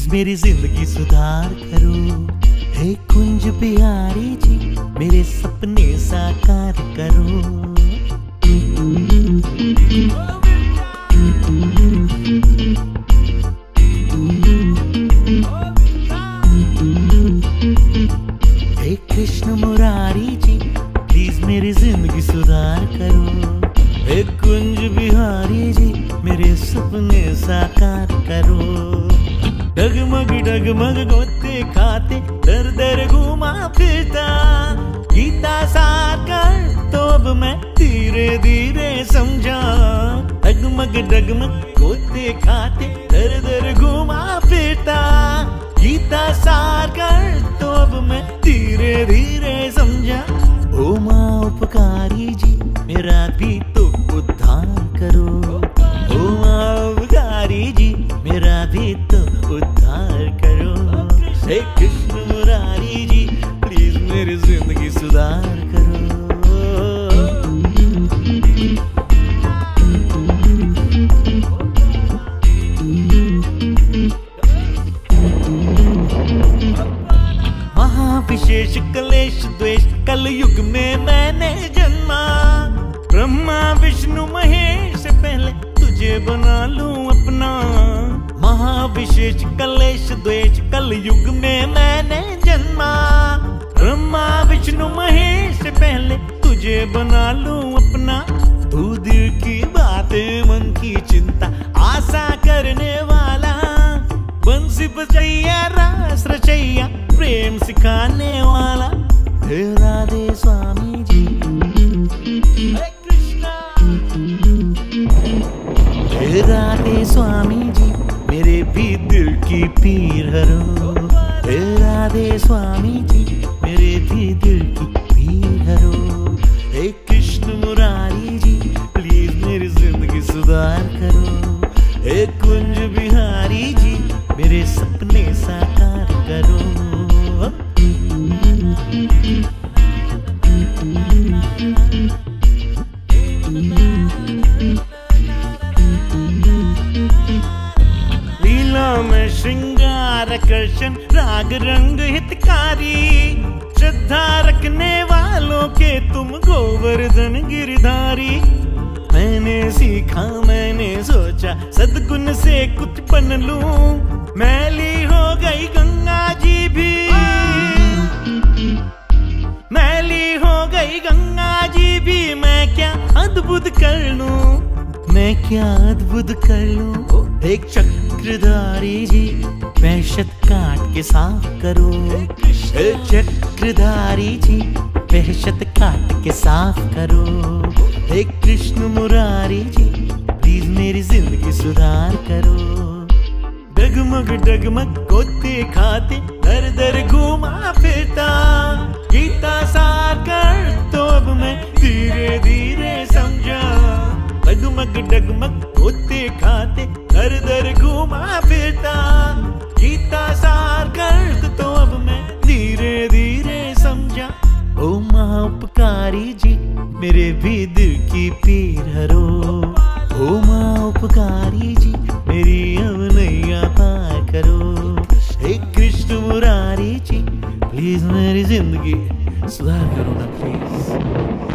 मेरी जिंदगी सुधार करो। हे कुंज बिहारी जी, मेरे सपने साकार करो। हे कृष्ण मुरारी जी, प्लीज मेरी जिंदगी सुधार करो। हे कुंज बिहारी जी, मेरे सपने साकार करो। डगमग डगमग गोते खाते दर दर घूमा फिरता, गीता सार कर तो अब मैं धीरे धीरे समझा। डगमग डगमग गोते खाते दर दर घूमा फिरता, गीता सार कर तो अब मैं धीरे धीरे समझा। ओ माँ उपकारी जी, मेरा भी तो उद्धार करो। ओ माँ उपकारी जी, मेरा भी तो उद्धार करो। हे कृष्ण मुरारी जी, प्लीज मेरी जिंदगी सुधार करो। महाविशेष क्लेश द्वेष कल युग में मैंने जन्मा। ब्रह्मा विष्णु महेश से पहले तुझे बना लूं अपना। महाविशेष क्लेश द्वेष कल युग में मैंने जन्मा। ब्रह्मा विष्णु महेश से पहले तुझे बना लूं अपना। तू दिल की बातें मन की चिंता आशा करने वाला, बंसी बजैया रास रचैया प्रेम सिखाने वाला। हे राधे स्वामी जी, हे कृष्णा। हे राधे स्वामी जी, मेरे भी दिल की पीर हरो। हे राधे स्वामी जी, मेरे भी दिल की पीर हरो। हे कृष्ण मुरारी जी, प्लीज मेरी जिंदगी सुधार करो। हे कुंज बिहारी जी, मेरे सपने साकार करो। लीला में श्रृंगार आकर्षण राग रंग हितकारी, श्रद्धा रखने वालों के तुम गोवर्धन गिरधारी। मैंने सीखा मैंने सोचा सद्गुण से कुछ बन लूं, मैली हो गई गंगा जी भी। मैली हो गई गंगा जी भी, मैं क्या अद्भुत कर लूं, मैं क्या अद्भुत कर लूं। एक चक्रधारी जी, वहशत काट के साफ करो। एक चक्रधारी जी, वहशत काट के साफ करो। एक कृष्ण मुरारी जी, प्लीज मेरी जिंदगी सुधार करो। डगमग डगमग गोते खाते दर दर घूमा फिरता, गीता सार कर तो अब मैं धीरे धीरे समझा। डगमग डगमग गोते खाते दर दर घूमा फिरता, गीता सार कर तो अब मैं धीरे धीरे समझा। ओ महाउपकारी जी, मेरे भी दिल की पीर हरो। ओ महाउपकारी जी, मेरी अब नैया पार करो। हे कृष्ण मुरारी जी, प्लीज मेरी जिंदगी सुधार करो ना प्लीज।